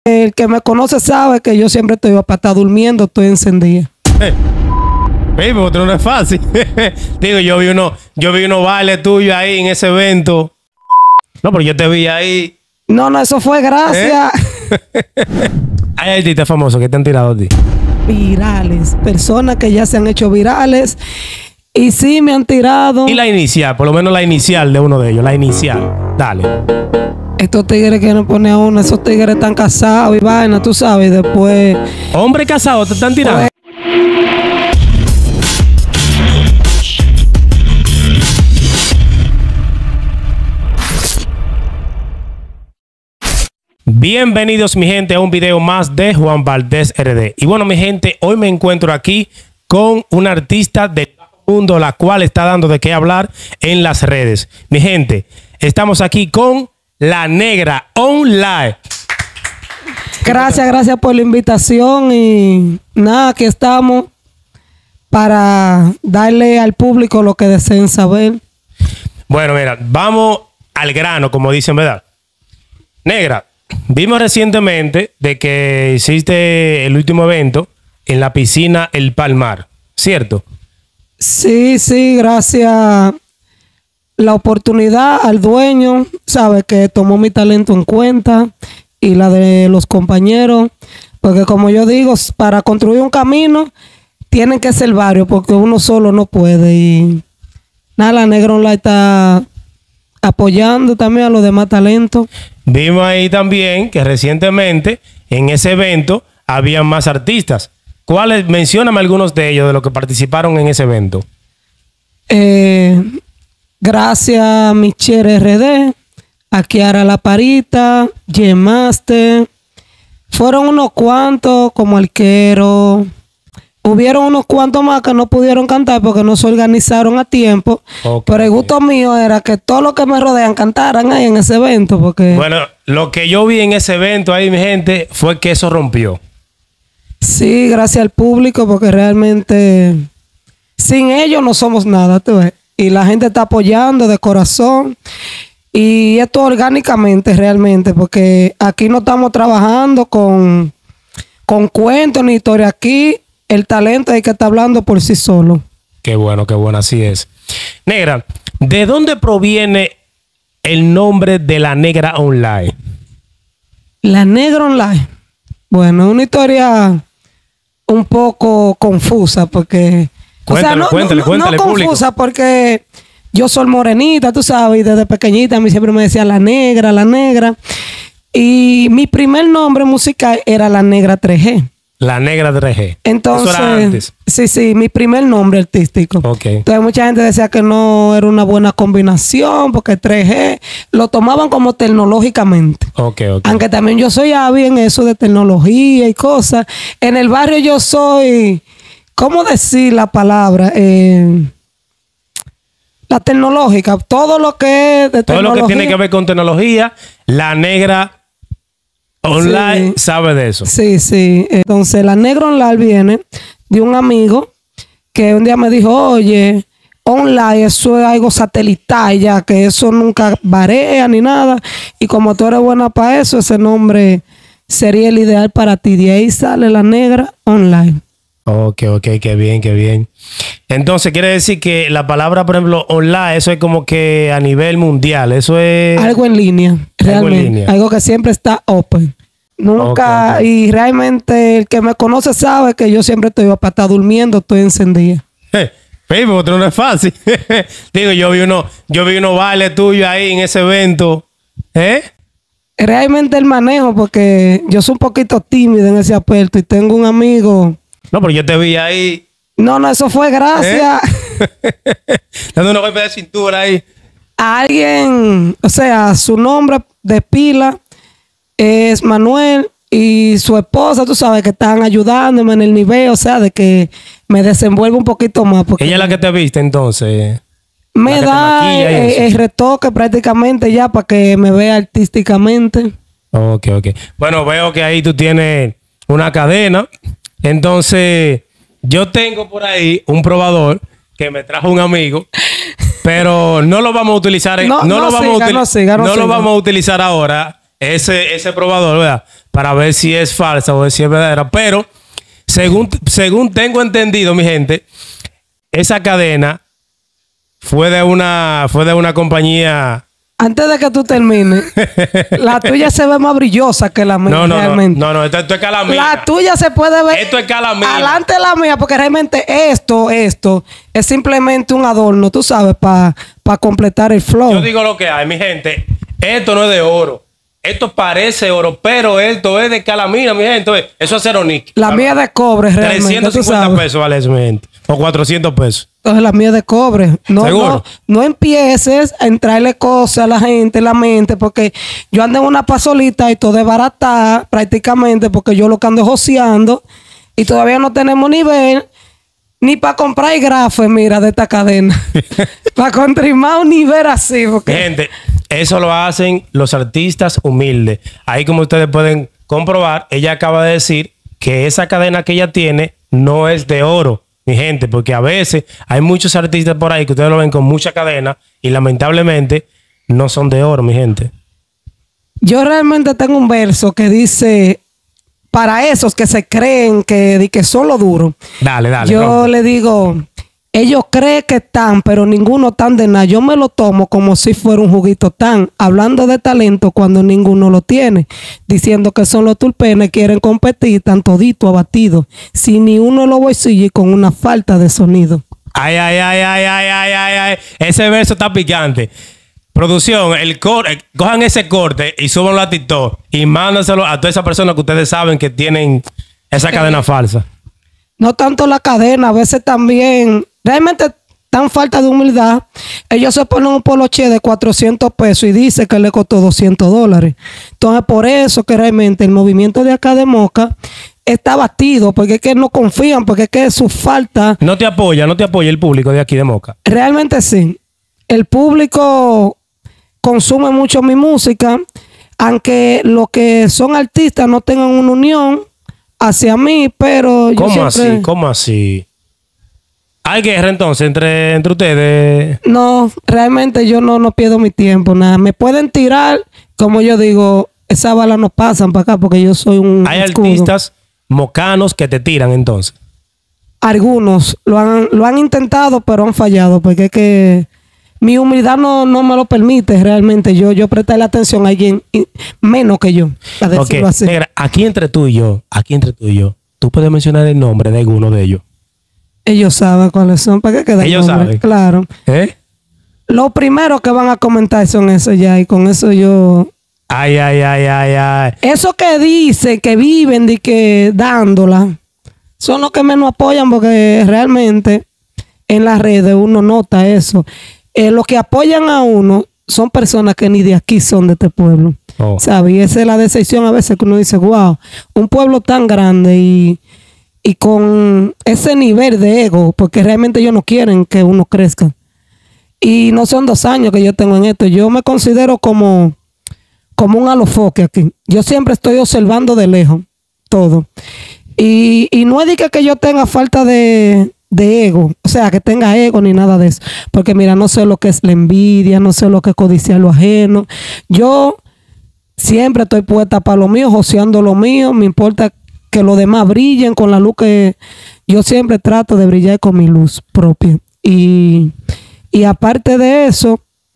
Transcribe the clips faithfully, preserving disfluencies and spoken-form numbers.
El que me conoce sabe que yo siempre estoy para estar durmiendo, estoy encendida. Hey, hey, porque no es fácil. Digo, yo vi uno, yo vi unos bailes tuyos ahí en ese evento. No, pero yo te vi ahí. No, no, eso fue gracias. ¿Eh? Hay artistas famosos que te han tirado a ti. Virales, personas que ya se han hecho virales. Y sí, me han tirado. Y la inicial, por lo menos la inicial de uno de ellos, la inicial. Dale. Estos tigres que nos pone a uno, esos tigres están casados y vaina, tú sabes, y después... Hombre casado, te están tirando. Pues... Bienvenidos, mi gente, a un video más de Juan Valdez R D. Y bueno, mi gente, hoy me encuentro aquí con una artista del mundo, la cual está dando de qué hablar en las redes. Mi gente, estamos aquí con La Negra Online. Gracias, gracias por la invitación y nada, aquí estamos para darle al público lo que deseen saber. Bueno, mira, vamos al grano, como dicen, ¿verdad? Negra, vimos recientemente de que hiciste el último evento en la piscina El Palmar, ¿cierto? Sí, sí, gracias la oportunidad al dueño, sabe que tomó mi talento en cuenta y la de los compañeros, porque como yo digo, para construir un camino tienen que ser varios, porque uno solo no puede. Y nada, La Negra Online está apoyando también a los demás talentos. Vimos ahí también que recientemente en ese evento había más artistas. ¿Cuáles? Mencióname algunos de ellos, de los que participaron en ese evento. Eh... Gracias a Michelle R D, a Kiara La Parita, G-Master. Fueron unos cuantos, como Arquero. Hubieron unos cuantos más que no pudieron cantar porque no se organizaron a tiempo. Okay. Pero el gusto mío era que todos los que me rodean cantaran ahí en ese evento. Porque... Bueno, lo que yo vi en ese evento ahí, mi gente, fue que eso rompió. Sí, gracias al público, porque realmente sin ellos no somos nada, tú ves. Y la gente está apoyando de corazón. Y esto orgánicamente realmente, porque aquí no estamos trabajando con, con cuentos ni historia. Aquí el talento hay que estar hablando por sí solo. Qué bueno, qué bueno, así es. Negra, ¿de dónde proviene el nombre de La Negra Online? La Negra Online. Bueno, una historia un poco confusa porque... Cuéntale, o sea, no, cuéntale, no, cuéntale, no confusa porque yo soy morenita, tú sabes, y desde pequeñita a mí siempre me decía La Negra, La Negra. Y mi primer nombre musical era La Negra tres G. La Negra tres G. Entonces, ¿eso era antes? Sí, sí, mi primer nombre artístico. Okay. Entonces mucha gente decía que no era una buena combinación porque tres G lo tomaban como tecnológicamente. Okay, okay. Aunque también yo soy hábil en eso de tecnología y cosas. En el barrio yo soy... ¿Cómo decir la palabra? Eh, la tecnológica. Todo lo que es de todo tecnología. Todo lo que tiene que ver con tecnología, La Negra Online sí. Sabe de eso. Sí, sí. Entonces, La Negra Online viene de un amigo que un día me dijo, oye, online, eso es algo satelital ya, que eso nunca varía ni nada. Y como tú eres buena para eso, ese nombre sería el ideal para ti. De ahí sale La Negra Online. Ok, ok, qué bien, qué bien. Entonces, quiere decir que la palabra, por ejemplo, online, eso es como que a nivel mundial, eso es... Algo en línea, realmente. Algo, en línea. Algo que siempre está open. Nunca, okay, okay. Y realmente el que me conoce sabe que yo siempre estoy para estar durmiendo, estoy encendida. Hey, pero no es fácil. Digo, yo vi uno, yo vi unos bailes tuyos ahí en ese evento. ¿Eh? Realmente el manejo, porque yo soy un poquito tímido en ese aspecto y tengo un amigo... No, pero yo te vi ahí. No, no, eso fue gracias. ¿Eh? Dando una golpe de cintura ahí. A alguien, o sea, su nombre de pila es Manuel y su esposa, tú sabes, que están ayudándome en el nivel, o sea, de que me desenvuelva un poquito más. Porque ella es la que te viste entonces. Me da el, el retoque prácticamente ya para que me vea artísticamente. Ok, ok. Bueno, veo que ahí tú tienes una cadena. Entonces, yo tengo por ahí un probador que me trajo un amigo, pero no lo vamos a utilizar. En, no, no, no, lo, vamos siga, a no, siga, no, no lo vamos a utilizar ahora, ese, ese probador, ¿verdad? para ver si es falsa o si es verdadera. Pero, según, según tengo entendido, mi gente, esa cadena fue de una, fue de una compañía... Antes de que tú termines, la tuya se ve más brillosa que la mía, no, no, realmente. No, no, no, esto, esto es calamía. La tuya se puede ver... Esto es calamía. Adelante la mía, porque realmente esto, esto, es simplemente un adorno, tú sabes, para pa completar el flow. Yo digo lo que hay, mi gente. Esto no es de oro. Esto parece oro, pero esto es de calamina, mi gente. Eso es ceronic. La mía de cobre, realmente. trescientos cincuenta pesos vale eso, mi gente. O cuatrocientos pesos. Entonces la mía de cobre. No, ¿Seguro? no, no empieces a entrarle cosas a la gente en la mente, porque yo ando en una pasolita y todo es barata prácticamente, porque yo lo que ando es joseando y todavía no tenemos nivel ni para comprar grafes, mira, de esta cadena. Para contrimar un nivel así. Porque... Gente, eso lo hacen los artistas humildes. Ahí, como ustedes pueden comprobar, ella acaba de decir que esa cadena que ella tiene no es de oro, mi gente, porque a veces hay muchos artistas por ahí que ustedes lo ven con mucha cadena y lamentablemente no son de oro, mi gente. Yo realmente tengo un verso que dice, para esos que se creen que, que son lo duro. Dale, dale. Yo rompe. le digo, ellos creen que están, pero ninguno están de nada. Yo me lo tomo como si fuera un juguito tan, hablando de talento cuando ninguno lo tiene, diciendo que son los tulpenes, quieren competir, tan todito abatido, sin ni uno en los bolsillos y con una falta de sonido. Ay, ay, ay, ay, ay, ay, ay, ay. Ese verso está picante. Producción, el corte, cojan ese corte y súbanlo a TikTok y mándaselo a todas esas personas que ustedes saben que tienen esa cadena falsa. No tanto la cadena, a veces también, realmente tan falta de humildad. Ellos se ponen un poloche de cuatrocientos pesos y dice que le costó doscientos dólares. Entonces, por eso que realmente el movimiento de acá de Moca está batido, porque es que no confían, porque es que su falta... No te apoya, no te apoya el público de aquí de Moca. Realmente sí. El público consume mucho mi música, aunque los que son artistas no tengan una unión hacia mí, pero yo ¿Cómo siempre... así? ¿Cómo así? ¿Hay guerra entonces entre, entre ustedes? No, realmente yo no, no pierdo mi tiempo, nada. Me pueden tirar, como yo digo, esas balas no pasan para acá porque yo soy un Hay escudo. artistas mocanos que te tiran entonces. Algunos lo han, lo han intentado, pero han fallado, porque es que mi humildad no, no me lo permite realmente. Yo, yo prestarle atención a alguien y- menos que yo, para decirlo Ok, así. negra, aquí entre tú y yo, aquí entre tú y yo, tú puedes mencionar el nombre de alguno de ellos. Ellos saben cuáles son, ¿para qué queda el Ellos nombre? saben. Claro. ¿Eh? Lo primero que van a comentar son eso ya, y con eso yo... Ay, ay, ay, ay, ay. Eso que dicen, que viven de que dándola, son los que menos apoyan porque realmente en las redes uno nota eso. Eh, los que apoyan a uno son personas que ni de aquí son de este pueblo. Oh. ¿Sabes? Y esa es la decepción a veces que uno dice, wow, un pueblo tan grande y, y con ese nivel de ego, porque realmente ellos no quieren que uno crezca. Y no son dos años que yo tengo en esto. Yo me considero como... como un alofoque aquí. Yo siempre estoy observando de lejos todo. Y, y no es de que, que yo tenga falta de, de ego, o sea, que tenga ego ni nada de eso. Porque mira, no sé lo que es la envidia, no sé lo que es codiciar lo ajeno. Yo siempre estoy puesta para lo mío, joseando lo mío. Me importa que los demás brillen con la luz que yo siempre trato de brillar con mi luz propia. Y, y aparte de eso,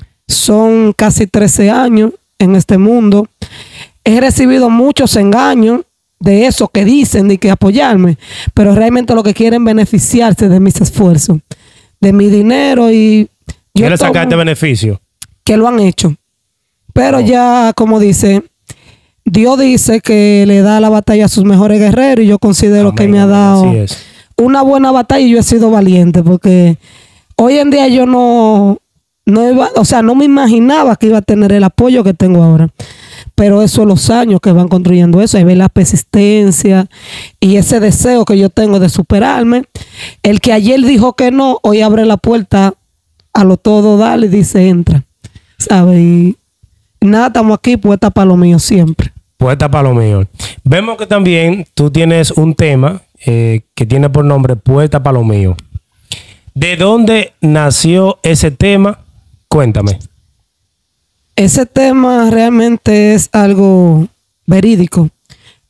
son casi trece años en este mundo. He recibido muchos engaños de eso que dicen de que apoyarme, pero realmente lo que quieren beneficiarse de mis esfuerzos, de mi dinero, y yo ¿Quieres tomo- sacarte beneficio? que lo han hecho. Pero ya, como dice, Dios dice que le da la batalla a sus mejores guerreros, y yo considero Amén, que me ha amén, dado así es. una buena batalla y yo he sido valiente, porque hoy en día yo no, no iba, o sea, no me imaginaba que iba a tener el apoyo que tengo ahora. Pero eso es los años que van construyendo eso. Ahí ve la persistencia y ese deseo que yo tengo de superarme. El que ayer dijo que no, hoy abre la puerta a lo todo dale y dice entra. ¿Sabes? Y nada, estamos aquí puesta para lo mío siempre. Puesta para lo mío. Vemos que también tú tienes un tema eh, que tiene por nombre Puesta para lo mío. ¿De dónde nació ese tema? Cuéntame. Ese tema realmente es algo verídico.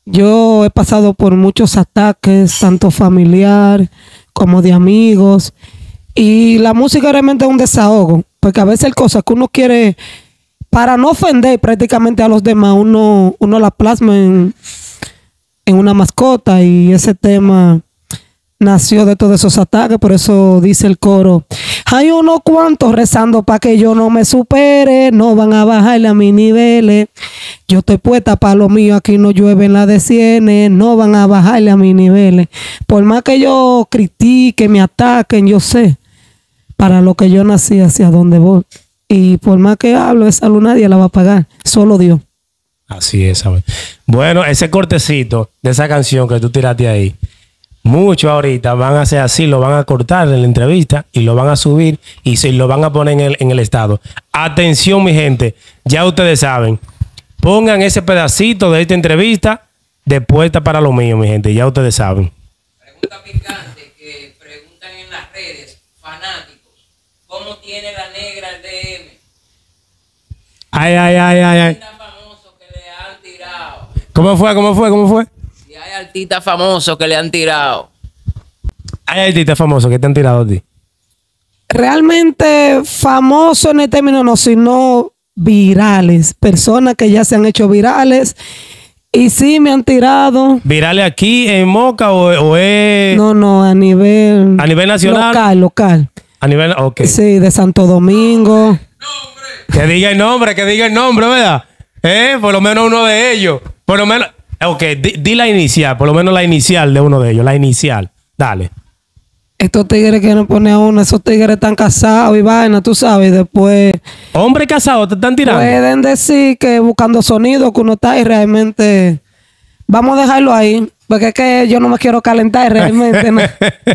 Yo he pasado por muchos ataques, tanto familiar como de amigos. Y la música realmente es un desahogo, porque a veces hay cosas que uno quiere, para no ofender prácticamente a los demás, uno, uno la plasma en, en una mascota, y ese tema nació de todos esos ataques. Por eso dice el coro: hay unos cuantos rezando para que yo no me supere, no van a bajarle a mis niveles. Yo estoy puesta para lo mío, aquí no llueve en la de cienes, no van a bajarle a mis niveles. Por más que yo critique, me ataquen, yo sé para lo que yo nací, hacia dónde voy. Y por más que hablo, esa luz nadie la va a pagar, solo Dios. Así es, ¿sabes? Bueno, ese cortecito de esa canción que tú tiraste ahí, muchos ahorita van a hacer así, lo van a cortar en la entrevista y lo van a subir y se lo van a poner en el, en el estado. Atención, mi gente, ya ustedes saben, pongan ese pedacito de esta entrevista de Puerta para lo mío, mi gente, ya ustedes saben. Pregunta picante que preguntan en las redes, fanáticos, ¿cómo tiene la negra el D M? Ay, ay, ay, ay, ay. Tan famoso que le han tirado. ¿Cómo fue? ¿Cómo fue? ¿Cómo fue? Si hay artistas famosos que le han tirado. Hay artistas famosos que te han tirado a ti. Realmente famoso en el término no, sino virales. Personas que ya se han hecho virales y sí me han tirado. ¿Virales aquí en Moca o, o es No, no, a nivel... a nivel nacional? Local, local. A nivel, ok. Sí, de Santo Domingo. Que diga el nombre, que diga el nombre, ¿verdad? Eh, por lo menos uno de ellos. Por lo menos, ok, di, di la inicial, por lo menos la inicial de uno de ellos, la inicial. Dale. Estos tigres que nos pone a uno, esos tigres están casados y vaina, tú sabes, y después Hombre casado, te están tirando. pueden decir que buscando sonido que uno está y realmente vamos a dejarlo ahí, porque es que yo no me quiero calentar realmente. ¿No?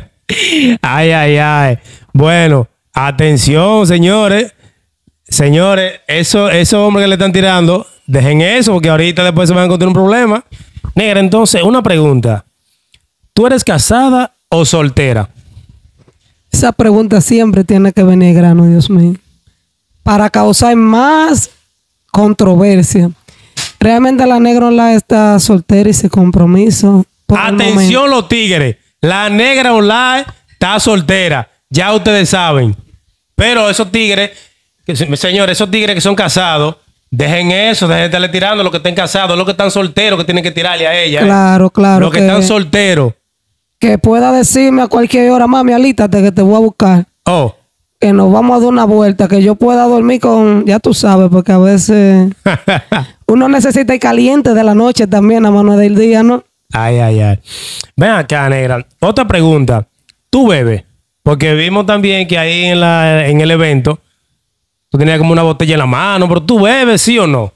Ay, ay, ay. Bueno, atención, señores. Señores, eso, esos hombres que le están tirando, dejen eso, porque ahorita después se van a encontrar un problema. Negra, entonces, una pregunta. ¿Tú eres casada o soltera? Esa pregunta siempre tiene que venir grano, Dios mío, para causar más controversia. Realmente la negra online está soltera y sin compromiso. Atención los tigres. La negra online está soltera. Ya ustedes saben. Pero esos tigres, que, señores, esos tigres que son casados, dejen eso, dejen de estarle tirando a los que estén casados, los que están solteros que tienen que tirarle a ella. Claro, ¿eh? claro. Los que, que están solteros. Que pueda decirme a cualquier hora: mami, alístate que te voy a buscar. Oh. Que nos vamos a dar una vuelta, que yo pueda dormir con, ya tú sabes, porque a veces uno necesita ir caliente de la noche también, a mano del día, ¿no? Ay, ay, ay. Ven acá, negra. Otra pregunta. ¿Tú bebes? Porque vimos también que ahí en, la, en el evento tú tenías como una botella en la mano, pero ¿tú bebes, sí o no?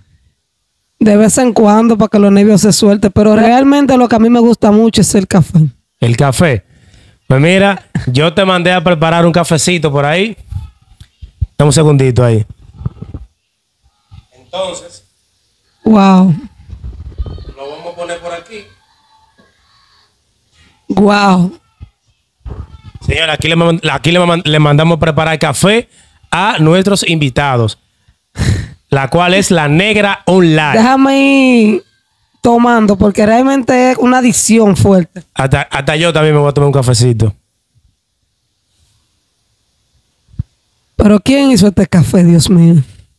De vez en cuando, para que los nervios se suelten, pero realmente lo que a mí me gusta mucho es el café. El café. Pues mira, yo te mandé a preparar un cafecito por ahí. Dame un segundito ahí. Entonces, wow. lo vamos a poner por aquí. Wow. Señora, aquí, le, aquí le, le mandamos preparar café a nuestros invitados, la cual es la negra online. Déjame ir tomando, porque realmente es una adicción fuerte. Hasta, hasta yo también me voy a tomar un cafecito. Pero ¿quién hizo este café, Dios mío?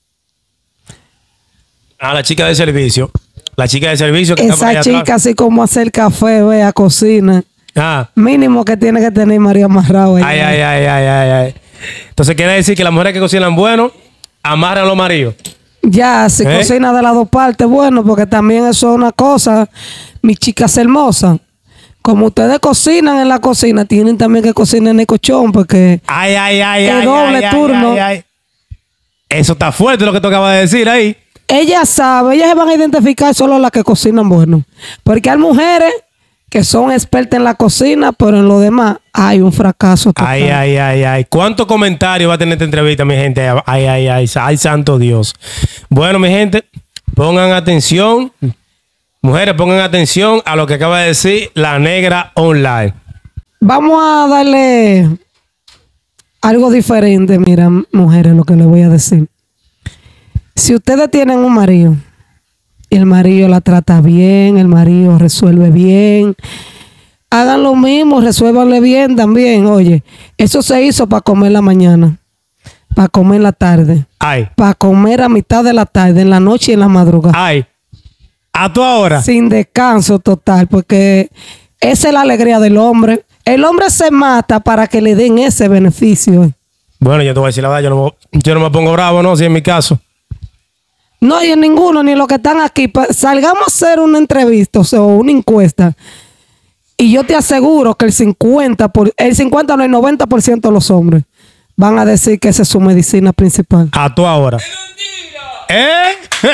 Ah, la chica de servicio. La chica de servicio. Que Esa chica, atrás. Así como hacer café, vea, cocina. Ah. Mínimo que tiene que tener María amarrado. Ay, ay, ay, ay, ay, ay. Entonces quiere decir que las mujeres que cocinan bueno, amarran a los maridos. Ya, si ¿Eh? cocina de las dos partes, bueno, porque también eso es una cosa, mis chicas hermosas. Como ustedes cocinan en la cocina, tienen también que cocinar en el colchón, porque ay, ay, ay, es ay, doble ay, turno. Ay, ay, ay. Eso está fuerte lo que tú acabas de decir ahí. Ellas saben, ellas se van a identificar solo las que cocinan bueno. Porque hay mujeres que son expertas en la cocina, pero en lo demás hay un fracaso total. Ay, ay, ay, ay. ¿Cuántos comentarios va a tener esta entrevista, mi gente? Ay, ay, ay, ay, santo Dios. Bueno, mi gente, pongan atención. Mujeres, pongan atención a lo que acaba de decir la negra online. Vamos a darle algo diferente, mira, mujeres, lo que les voy a decir. Si ustedes tienen un marido y el marido la trata bien, el marido resuelve bien. Hagan lo mismo, resuélvanle bien también. Oye, eso se hizo para comer la mañana, para comer la tarde, Ay, para comer a mitad de la tarde, en la noche y en la madrugada. ay. A tu ahora. Sin descanso total, porque esa es la alegría del hombre. El hombre se mata para que le den ese beneficio. Bueno, yo te voy a decir la verdad, yo no, me- yo no me pongo bravo, ¿no? Si es mi caso. No hay en ninguno, ni los que están aquí. Pa- Salgamos a hacer una entrevista, o sea, una encuesta. Y yo te aseguro que el cincuenta, por, el cincuenta no, el noventa por ciento de los hombres van a decir que esa es su medicina principal. A tu ahora. ¿Eh?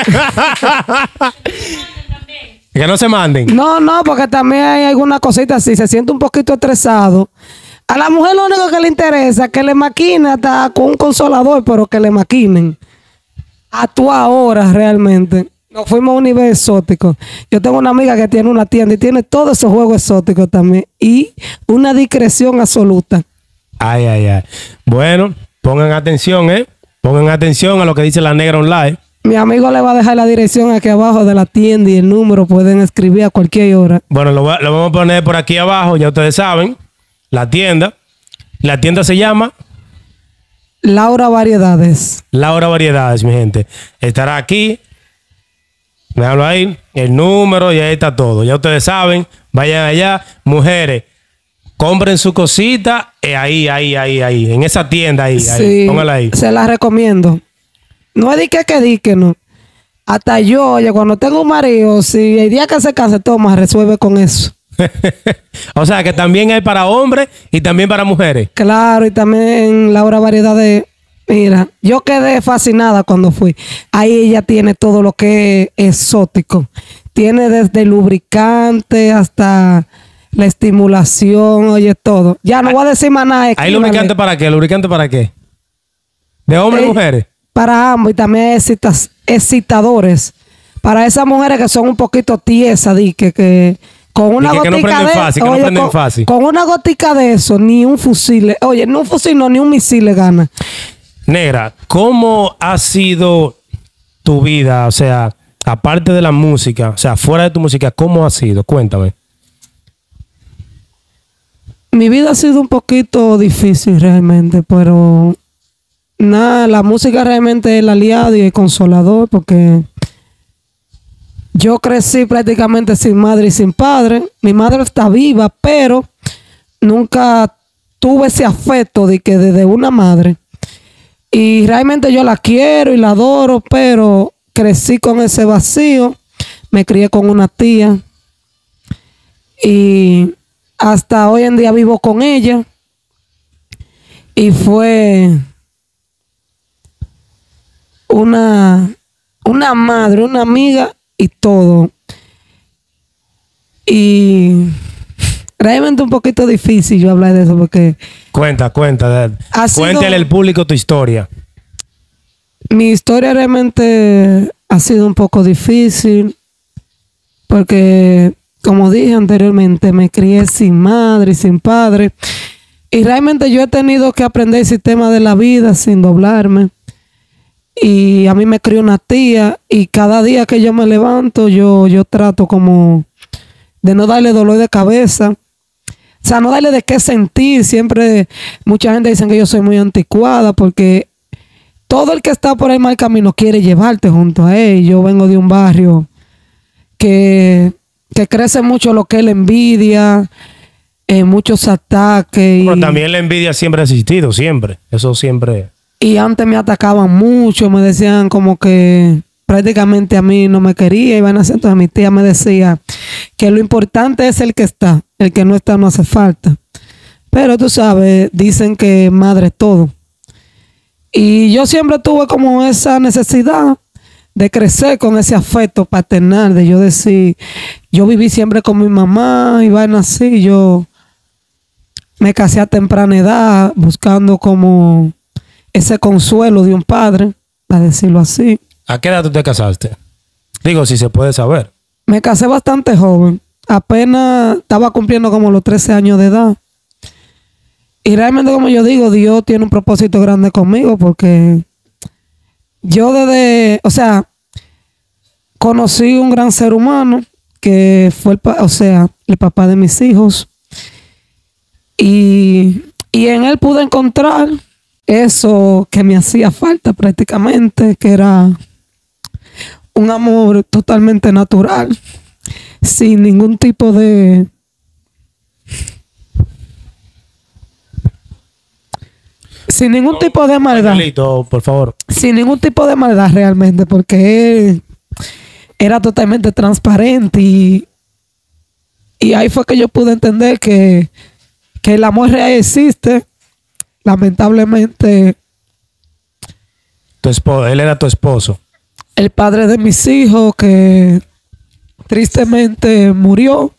Que no se manden. No, no, porque también hay alguna cosita así. Se siente un poquito estresado. A la mujer lo único que le interesa es que le maquine hasta con un consolador, pero que le maquinen. A tu ahora realmente. Nos fuimos a un nivel exótico. Yo tengo una amiga que tiene una tienda y tiene todos esos juegos exóticos también. Y una discreción absoluta. Ay, ay, ay. Bueno, pongan atención, ¿eh? Pongan atención a lo que dice la negra online. Mi amigo le va a dejar la dirección aquí abajo de la tienda y el número. Pueden escribir a cualquier hora. Bueno, lo, va- lo vamos a poner por aquí abajo, ya ustedes saben. La tienda. La tienda se llama Laura Variedades. Laura Variedades, mi gente. Estará aquí. Déjalo ahí. El número y ahí está todo. Ya ustedes saben. Vayan allá. Mujeres, compren su cosita eh, ahí, ahí, ahí, ahí. En esa tienda ahí. ahí. Sí, Póngala ahí. se la recomiendo. No es de que que di que no. Hasta yo, oye, cuando tengo un marido, si el día que se case, toma, resuelve con eso. O sea que también hay para hombres y también para mujeres. Claro, y también Laura Variedades. Mira, yo quedé fascinada cuando fui. Ahí ella tiene todo lo que es exótico. Tiene desde lubricante hasta la estimulación, oye, todo. Ya no voy a decir más nada. ¿Hay escríbale. lubricante para qué? ¿Lubricante para qué? ¿De hombres y Eh, mujeres? Para ambos y también hay excitas- excitadores. Para esas mujeres que son un poquito tiesas, di que, que con una Di que- que no gotica prenden de fácil, que no oye, prenden con, fácil. con una gotica de eso, ni un fusil, le- oye, no un fusil, no, ni un misil le gana. Negra, ¿cómo ha sido tu vida? O sea, aparte de la música, o sea, fuera de tu música, ¿cómo ha sido? Cuéntame. Mi vida ha sido un poquito difícil realmente, pero nada, la música realmente es el aliado y el consolador porque yo crecí prácticamente sin madre y sin padre. Mi madre está viva, pero nunca tuve ese afecto de que desde una madre. Y realmente yo la quiero y la adoro, pero crecí con ese vacío. Me crié con una tía y hasta hoy en día vivo con ella. Y fue una, una madre, una amiga y todo. Y realmente un poquito difícil yo hablar de eso porque Cuenta, cuenta. Ha sido- Cuéntale al público tu historia. mi historia realmente ha sido un poco difícil porque, como dije anteriormente, me crié sin madre y sin padre. Y realmente yo he tenido que aprender el sistema de la vida sin doblarme. Y a mí me crió una tía y cada día que yo me levanto, yo, yo trato como de no darle dolor de cabeza. O sea, no darle de qué sentir. Siempre mucha gente dice que yo soy muy anticuada porque todo el que está por el mal camino quiere llevarte junto a él. Yo vengo de un barrio que, que crece mucho lo que es la envidia, eh, muchos ataques. Y, Pero también la envidia siempre ha existido, siempre. Eso siempre. y antes me atacaban mucho, me decían como que prácticamente a mí no me quería. Iban a hacer, entonces mi tía me decía que lo importante es el que está, el que no está no hace falta. Pero tú sabes, dicen que madre es todo. Y yo siempre tuve como esa necesidad de crecer con ese afecto paternal, de yo decir, yo viví siempre con mi mamá y vaina así. Yo me casé a temprana edad buscando como ese consuelo de un padre, para decirlo así. ¿A qué edad tú te casaste? Digo, si se puede saber. Me casé bastante joven. Apenas estaba cumpliendo como los trece años de edad. Y realmente, como yo digo, Dios tiene un propósito grande conmigo porque yo desde, o sea, conocí un gran ser humano que fue el, pa- o sea, el papá de mis hijos. Y, y en él pude encontrar eso que me hacía falta prácticamente, que era un amor totalmente natural, sin ningún tipo de sin ningún tipo de maldad, Angelito, por favor. sin ningún tipo de maldad realmente, porque él era totalmente transparente y, y ahí fue que yo pude entender que, que el amor real existe. Lamentablemente, Tu esposo, él era tu esposo. el padre de mis hijos, que tristemente murió.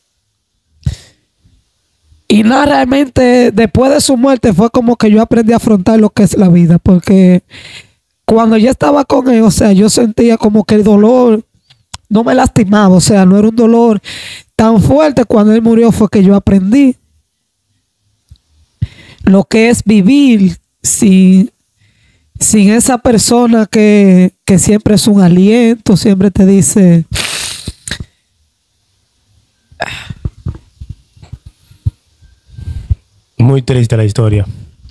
Y nada, realmente después de su muerte fue como que yo aprendí a afrontar lo que es la vida, porque cuando yo estaba con él, o sea, yo sentía como que el dolor no me lastimaba, o sea, no era un dolor tan fuerte. Cuando él murió fue que yo aprendí lo que es vivir sin, sin esa persona que, que siempre es un aliento, siempre te dice... Muy triste la historia.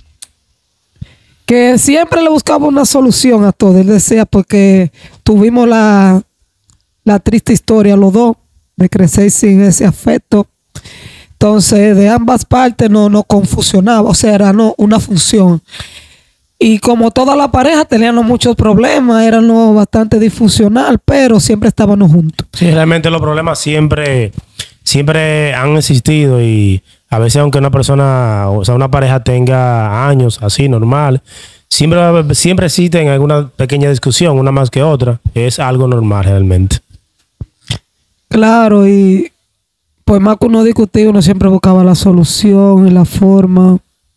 que siempre le buscaba una solución a todo. Él decía, porque tuvimos la, la triste historia los dos de crecer sin ese afecto. Entonces, de ambas partes no, no confusionaba, o sea, era no, una función. Y como toda la pareja teníamos muchos problemas, éramos bastante disfuncional, pero siempre estábamos juntos. Sí, realmente los problemas siempre, siempre han existido y a veces aunque una persona, o sea, una pareja tenga años así, normal, siempre, siempre existen alguna pequeña discusión, una más que otra. Es algo normal realmente. Claro, y pues más que uno discutía, uno siempre buscaba la solución y la forma.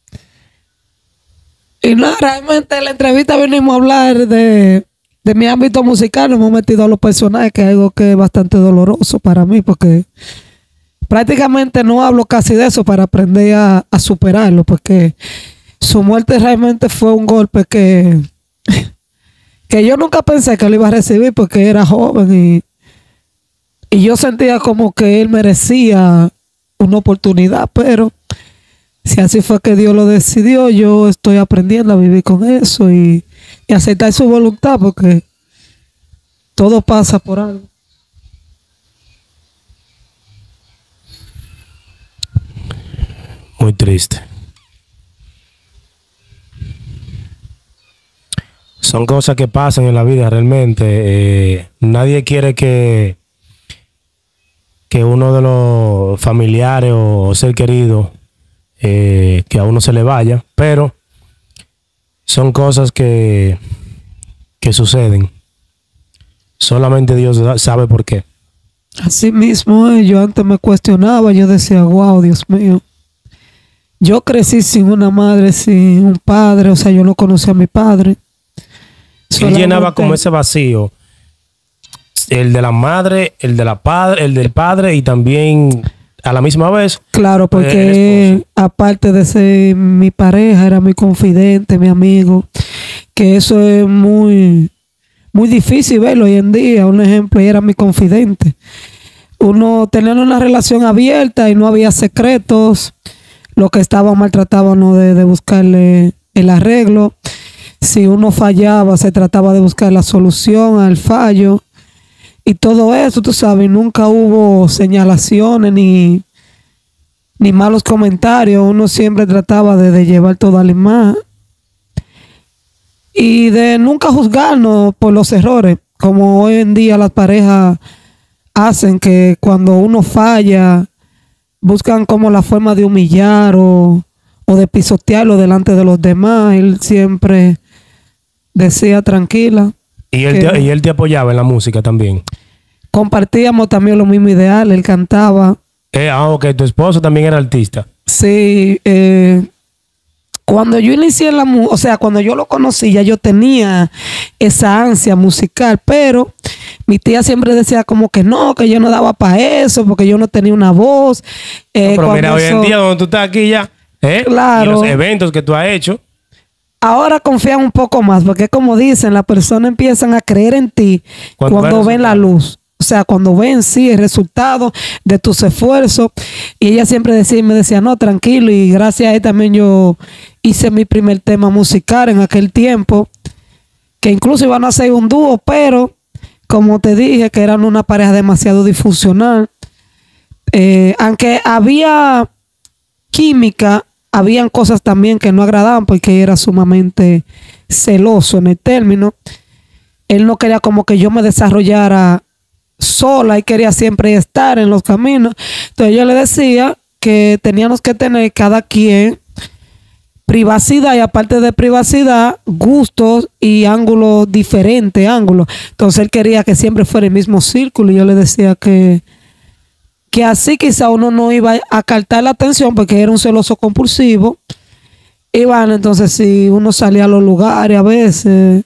Y nada, realmente en la entrevista venimos a hablar de, de mi ámbito musical. Nos hemos metido a los personajes, que es algo que es bastante doloroso para mí, porque prácticamente no hablo casi de eso para aprender a, a superarlo, porque su muerte realmente fue un golpe que, que yo nunca pensé que lo iba a recibir, porque era joven y, y yo sentía como que él merecía una oportunidad, pero si así fue que Dios lo decidió, yo estoy aprendiendo a vivir con eso y, y aceptar su voluntad, porque todo pasa por algo. Muy triste. Son cosas que pasan en la vida realmente. Eh, nadie quiere que, que uno de los familiares o ser querido eh, que a uno se le vaya, pero son cosas que, que suceden. Solamente Dios sabe por qué. Así mismo, eh, yo antes me cuestionaba, yo decía, wow, Dios mío. Yo crecí sin una madre, sin un padre, o sea, yo no conocía a mi padre. Él llenaba como ese vacío, el de la madre, el de la padre, el del padre y también a la misma vez. Claro, porque aparte de ser mi pareja, era mi confidente, mi amigo, que eso es muy, muy difícil verlo hoy en día. Un ejemplo, ella era mi confidente. Uno tenía una relación abierta y no había secretos. Lo que estaba maltratábamos de, de buscarle el arreglo. Si uno fallaba, se trataba de buscar la solución al fallo. Y todo eso, tú sabes, nunca hubo señalaciones ni, ni malos comentarios. Uno siempre trataba de, de llevar todo al más. Y de nunca juzgarnos por los errores, como hoy en día las parejas hacen, que cuando uno falla, buscan como la forma de humillar o, o de pisotearlo delante de los demás. Él siempre decía tranquila. Y él, que te, y él te apoyaba en la música también. compartíamos también los mismos ideales. Él cantaba. Eh, ah, ok, tu esposo también era artista. Sí, eh, cuando yo inicié la música, o sea, cuando yo lo conocí, ya yo tenía esa ansia musical, pero mi tía siempre decía como que no, que yo no daba para eso, porque yo no tenía una voz. Eh, No, pero mira, hoy eso, en día donde tú estás aquí ya, ¿eh? Claro. Y los eventos que tú has hecho. ahora confían un poco más, porque como dicen, las personas empiezan a creer en ti Cuando cuando, ven ven la resultados. luz. sea, cuando ven, sí, el resultado de tus esfuerzos. Y ella siempre decía, y me decía, no, tranquilo. Y gracias a él también yo hice mi primer tema musical en aquel tiempo, que incluso iban a hacer un dúo, pero como te dije, que eran una pareja demasiado disfuncional. Eh, aunque había química, habían cosas también que no agradaban porque era sumamente celoso en el término. Él no quería como que yo me desarrollara sola y quería siempre estar en los caminos. Entonces yo le decía que teníamos que tener cada quien privacidad, y aparte de privacidad, gustos y ángulos diferentes, ángulos. Entonces él quería que siempre fuera el mismo círculo, y yo le decía que, que así quizá uno no iba a captar la atención porque era un celoso compulsivo. Y bueno, entonces si uno salía a los lugares a veces,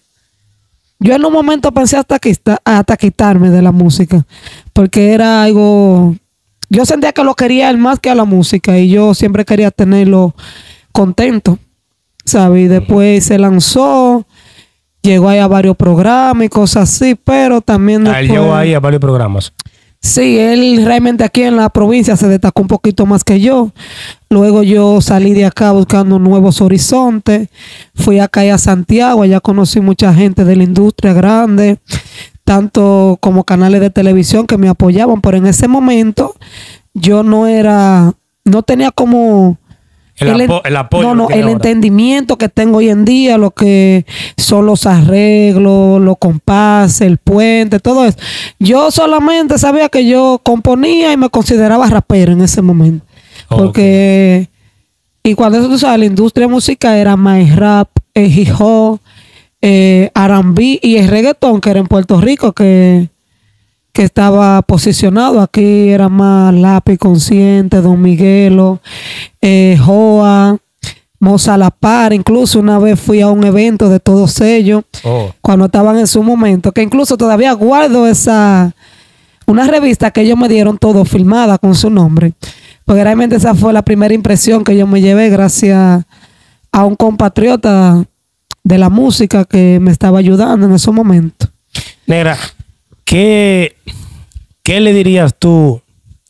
yo en un momento pensé hasta, quita, hasta quitarme de la música, porque era algo, yo sentía que lo quería él más que a la música, y yo siempre quería tenerlo contento, ¿sabes? Y después se lanzó, llegó ahí a varios programas y cosas así, pero también después, él llegó ahí a varios programas. Sí, él realmente aquí en la provincia se destacó un poquito más que yo. Luego yo salí de acá buscando nuevos horizontes. Fui acá a Santiago, allá conocí mucha gente de la industria grande, tanto como canales de televisión que me apoyaban, pero en ese momento yo no era, no tenía como el, apo el apoyo. No, no, el ahora. entendimiento que tengo hoy en día, lo que son los arreglos, los compases, el puente, todo eso. Yo solamente sabía que yo componía y me consideraba rapero en ese momento. Oh, porque, okay. Y cuando eso, tú sabes, la industria musical era más rap, el hip hop, eh, R and B y el reggaetón, que era en Puerto Rico, que, que estaba posicionado. Aquí era más Lápiz Consciente, Don Miguelo, eh, Joa, Moza La Par. Incluso una vez fui a un evento de todos ellos, oh. cuando estaban en su momento, que incluso todavía guardo esa, una revista que ellos me dieron todo filmada con su nombre, porque realmente esa fue la primera impresión que yo me llevé gracias a un compatriota de la música que me estaba ayudando en esos momentos. Negra, ¿Qué, ¿Qué le dirías tú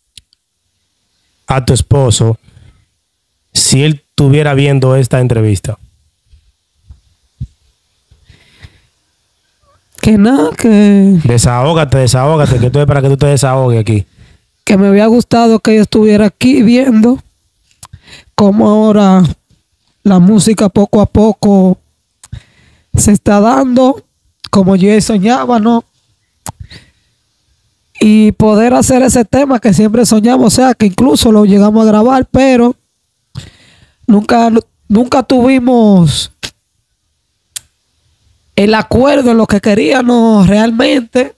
a tu esposo si él estuviera viendo esta entrevista? Que nada, que... Desahógate, desahógate, que esto es para que tú te desahogues aquí. Que me había gustado que yo estuviera aquí viendo cómo ahora la música poco a poco se está dando, como yo soñaba, ¿no? Y poder hacer ese tema que siempre soñamos, o sea, que incluso lo llegamos a grabar, pero nunca, nunca tuvimos el acuerdo en lo que queríamos realmente,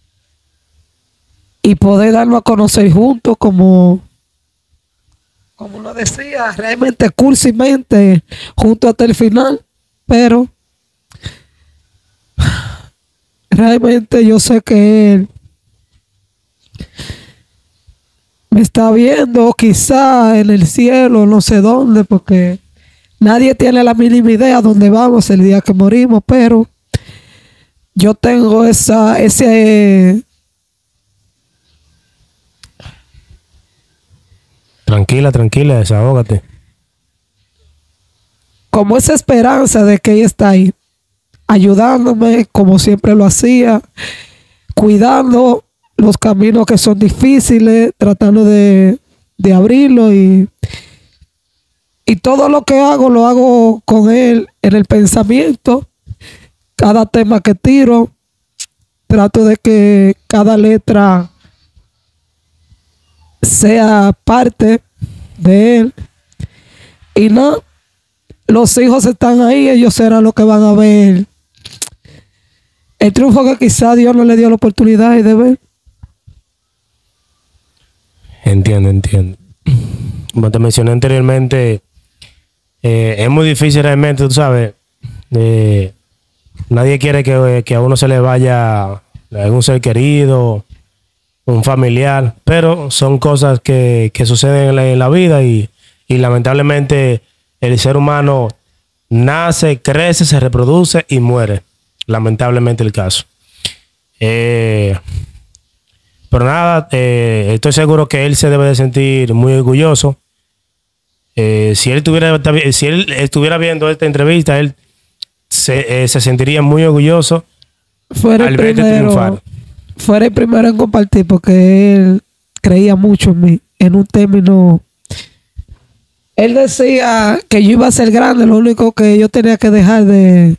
y poder darnos a conocer juntos, como, como lo decía, realmente cursimente, juntos hasta el final. Pero realmente yo sé que él me está viendo, quizá en el cielo, no sé dónde, porque nadie tiene la mínima idea dónde vamos el día que morimos, pero yo tengo esa, ese... Tranquila, tranquila, desahógate. Como esa esperanza de que ella está ahí, ayudándome como siempre lo hacía, cuidando los caminos que son difíciles, tratando de, de abrirlo, y, y todo lo que hago, lo hago con él en el pensamiento. Cada tema que tiro, trato de que cada letra sea parte de él. Y no, los hijos están ahí, ellos serán los que van a ver el triunfo que quizá Dios no le dio la oportunidad de ver. Entiendo, entiendo. Como te mencioné anteriormente, eh, es muy difícil realmente, tú sabes. Eh, nadie quiere que, que a uno se le vaya algún ser querido, un familiar, pero son cosas que, que suceden en la, en la vida, y, y lamentablemente el ser humano nace, crece, se reproduce y muere. Lamentablemente el caso. Eh, Pero nada, eh, estoy seguro que él se debe de sentir muy orgulloso. Eh, si, él tuviera, si él estuviera viendo esta entrevista, él se, eh, se sentiría muy orgulloso Fuera el al verte triunfar. primero, fuera el primero en compartir porque él creía mucho en mí, en un término. Él decía que yo iba a ser grande, lo único que yo tenía que dejar de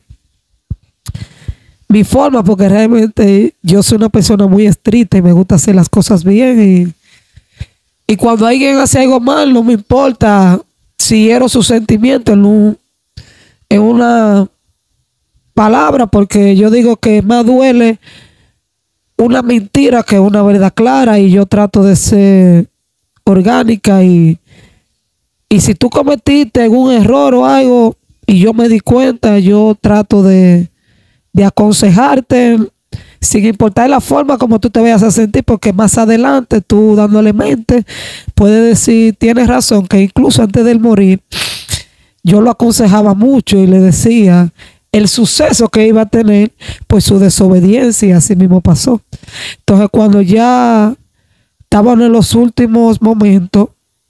mi forma, porque realmente yo soy una persona muy estricta y me gusta hacer las cosas bien. Y, y cuando alguien hace algo mal, no me importa si hiero sus sentimientos en, un, en una palabra, porque yo digo que más duele una mentira que una verdad clara, y yo trato de ser orgánica. Y, y si tú cometiste algún error o algo y yo me di cuenta, yo trato de de aconsejarte sin importar la forma como tú te vayas a sentir, porque más adelante tú dándole mente puedes decir, tienes razón, que incluso antes de él morir yo lo aconsejaba mucho y le decía el suceso que iba a tener pues su desobediencia, y así mismo pasó. Entonces cuando ya estaban en los últimos momentos,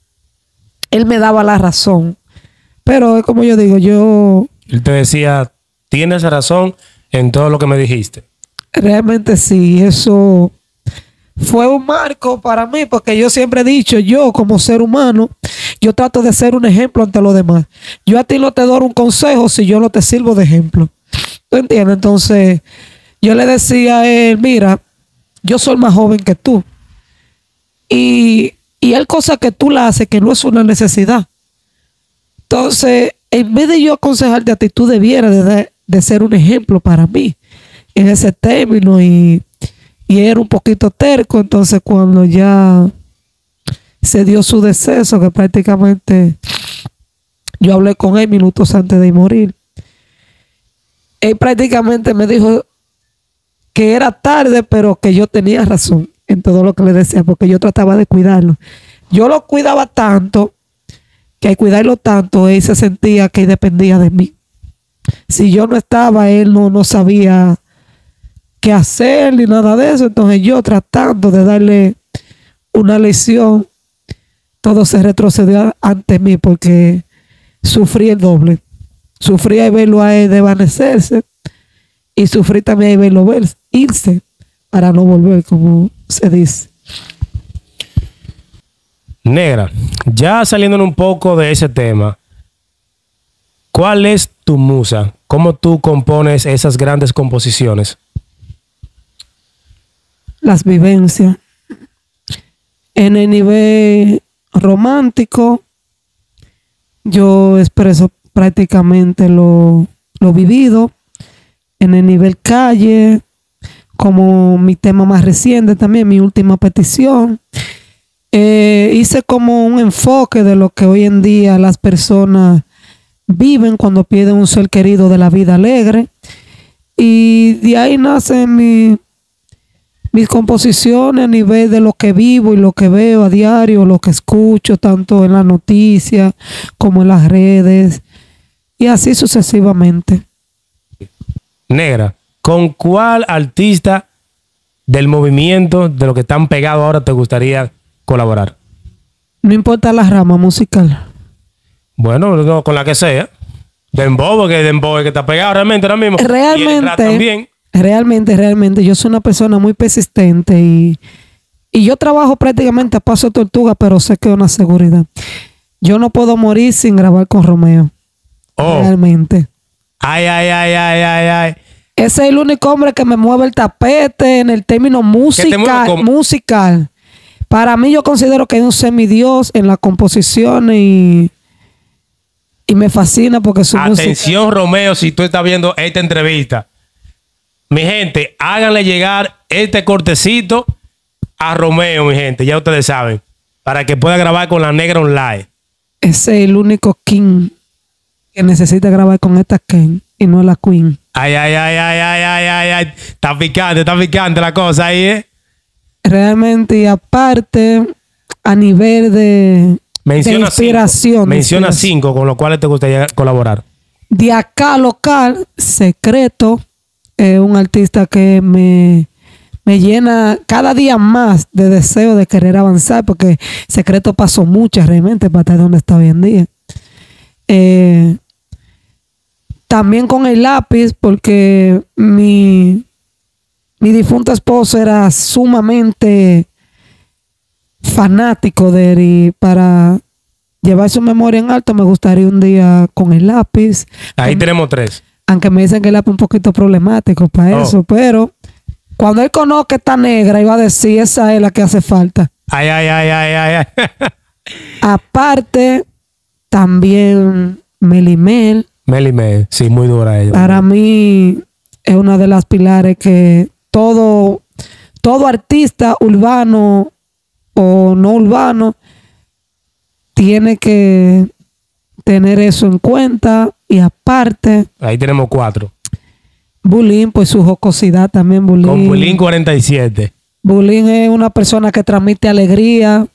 él me daba la razón, pero como yo digo, yo Él te decía, tienes razón en todo lo que me dijiste. Realmente sí, eso fue un marco para mí, porque yo siempre he dicho, yo como ser humano, yo trato de ser un ejemplo ante los demás. Yo a ti no te doy un consejo si yo no te sirvo de ejemplo. ¿Tú entiendes? Entonces, yo le decía a él, mira, yo soy más joven que tú. Y, y hay cosas que tú la haces que no es una necesidad. Entonces, en vez de yo aconsejarte a ti, tú debieras de dar de ser un ejemplo para mí en ese término, y, y era un poquito terco. Entonces cuando ya se dio su deceso, que prácticamente yo hablé con él minutos antes de morir, él prácticamente me dijo que era tarde, pero que yo tenía razón en todo lo que le decía, porque yo trataba de cuidarlo. Yo lo cuidaba tanto que al cuidarlo tanto, él se sentía que dependía de mí. Si yo no estaba, él no, no sabía qué hacer ni nada de eso. Entonces yo, tratando de darle una lección, todo se retrocedió ante mí, porque sufrí el doble. Sufrí al verlo a él desvanecerse, y sufrí también al verlo ver, irse para no volver, como se dice. Negra, ya saliendo un poco de ese tema, ¿cuál es tu musa? ¿Cómo tú compones esas grandes composiciones? Las vivencias. En el nivel romántico, yo expreso prácticamente lo, lo vivido. En el nivel calle, como mi tema más reciente también, mi última petición, eh, hice como un enfoque de lo que hoy en día las personas viven cuando pierden un ser querido de la vida alegre, y de ahí nacen mi, mis composiciones a nivel de lo que vivo y lo que veo a diario, lo que escucho tanto en las noticias como en las redes, y así sucesivamente. Negra, ¿con cuál artista del movimiento, de lo que están pegados ahora, te gustaría colaborar? No importa la rama musical. Bueno, no, con la que sea. Dembow, porque Dembow es que está pegado realmente ahora mismo. Realmente, Y el rap también. realmente, realmente, yo soy una persona muy persistente, y, y yo trabajo prácticamente a paso de tortuga, pero sé que es una seguridad. Yo no puedo morir sin grabar con Romeo. Oh. Realmente. Ay, ay, ay, ay, ay, ay. Ese es el único hombre que me mueve el tapete en el término musical. como- musical. Para mí, yo considero que es un semidios en la composición, y, y me fascina porque su música. Atención, Romeo, si tú estás viendo esta entrevista. Mi gente, háganle llegar este cortecito a Romeo, mi gente. Ya ustedes saben. Para que pueda grabar con la Negra Online. Ese es el único king que necesita grabar con esta Ken y no la Queen. Ay, ay, ay, ay, ay, ay, ay, ay. Está picante, está picante la cosa ahí, ¿eh? Realmente, y aparte, a nivel de, Menciona de inspiración. cinco. de Menciona inspiración. cinco con los cuales te gustaría colaborar. De acá local, Secreto, es un artista que me, me llena cada día más de deseo de querer avanzar, porque Secreto pasó muchas realmente para estar donde está hoy en día. Eh, también con el lápiz, porque mi, mi difunto esposo era sumamente fanático de él, y para llevar su memoria en alto me gustaría un día con el lápiz. Ahí Con, tenemos tres. aunque me dicen que el lápiz es un poquito problemático para Oh. eso, pero cuando él conozca esta negra, iba a decir, esa es la que hace falta. Ay, ay, ay, ay, ay. ay. Aparte, también Melimel, Meli Mel, sí, muy dura ella. para mí es una de las pilares que todo, todo artista urbano o no urbano tiene que tener eso en cuenta. Y aparte, Ahí tenemos cuatro. Bulín, pues su jocosidad también, Bulín. Con Bulín cuarenta y siete. Bulín es una persona que transmite alegría,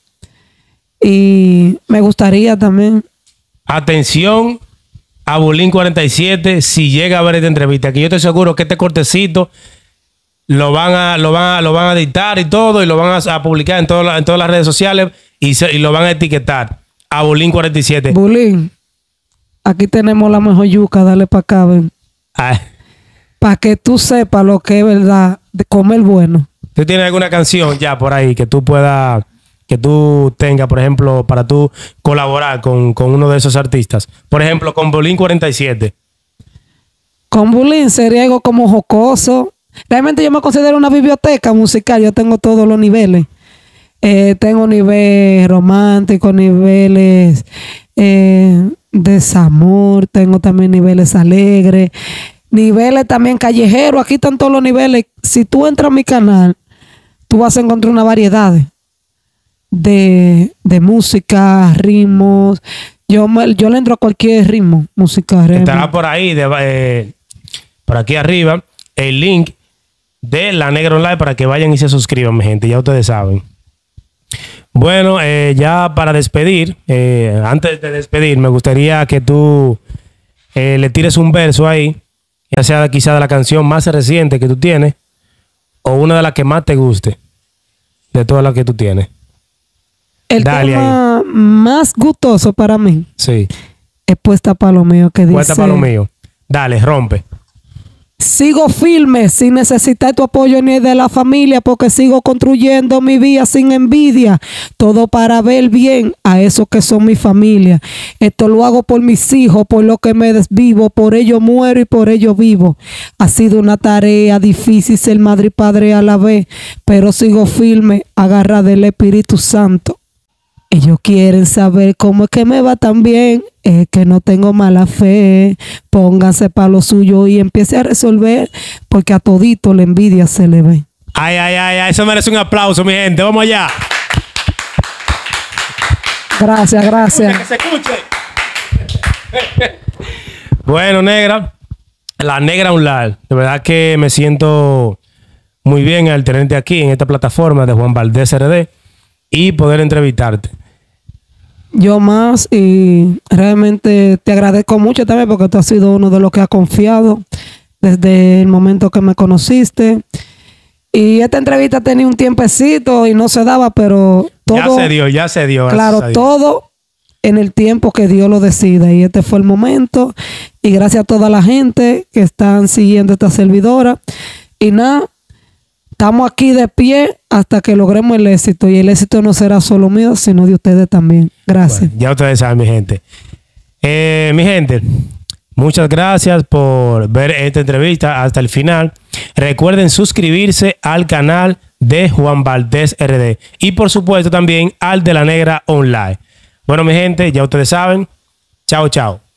y me gustaría también. Atención a Bulín cuarenta y siete si llega a ver esta entrevista, que yo estoy seguro que este cortecito lo van a, lo van a, lo van a editar y todo, y lo van a, a publicar en, todo, en todas las redes sociales, y, se, y lo van a etiquetar a Bulín cuarenta y siete. Bulín, aquí tenemos la mejor yuca, dale para acá, ven. Ay, Para que tú sepas lo que es verdad de comer bueno. ¿tú tienes alguna canción ya por ahí que tú puedas, que tú tengas, por ejemplo, para tú colaborar con, con uno de esos artistas? Por ejemplo, con Bulín cuarenta y siete. Con Bulín sería algo como jocoso. Realmente yo me considero una biblioteca musical. Yo tengo todos los niveles. Eh, tengo niveles románticos, niveles eh, de desamor. Tengo también niveles alegres. Niveles también callejeros. Aquí están todos los niveles. Si tú entras a mi canal, tú vas a encontrar una variedad de, de música, ritmos. Yo, me, yo le entro a cualquier ritmo musical. Estará por ahí, de, eh, por aquí arriba, el link de La Negra Online para que vayan y se suscriban, mi gente. Ya ustedes saben. Bueno, eh, ya para despedir, eh, antes de despedir, me gustaría que tú eh, le tires un verso ahí, ya sea quizá de la canción más reciente que tú tienes o una de las que más te guste de todas las que tú tienes. El Dale tema más gustoso para mí Sí, es Puesta para lo mío, que cuenta dice: para lo mío. Dale, rompe. sigo firme sin necesitar tu apoyo ni de la familia, porque sigo construyendo mi vida sin envidia, todo para ver bien a esos que son mi familia. Esto lo hago por mis hijos, por lo que me desvivo, por ello muero y por ello vivo. Ha sido una tarea difícil ser madre y padre a la vez, pero sigo firme, agarrada del Espíritu Santo. Ellos quieren saber cómo es que me va tan bien. Es que no tengo mala fe. Pónganse para lo suyo y empiece a resolver, porque a todito la envidia se le ve. Ay, ay, ay, ay, eso merece un aplauso, mi gente. Vamos allá. Gracias, gracias. Que se escuche. Bueno, negra, La Negra Online. De verdad que me siento muy bien al tenerte aquí en esta plataforma de Juan Valdez R D y poder entrevistarte. Yo más, y realmente te agradezco mucho también, porque tú has sido uno de los que ha confiado desde el momento que me conociste. Y esta entrevista tenía un tiempecito y no se daba, pero todo, ya se dio, ya se dio. claro, todo en el tiempo que Dios lo decida. Y este fue el momento. Y gracias a toda la gente que están siguiendo esta servidora. Y nada, estamos aquí de pie hasta que logremos el éxito. Y el éxito no será solo mío, sino de ustedes también. Gracias. Bueno, ya ustedes saben, mi gente. Eh, mi gente, muchas gracias por ver esta entrevista hasta el final. Recuerden suscribirse al canal de Juan Valdez R D y por supuesto también al de La Negra Online. Bueno, mi gente, ya ustedes saben. Chao, chao.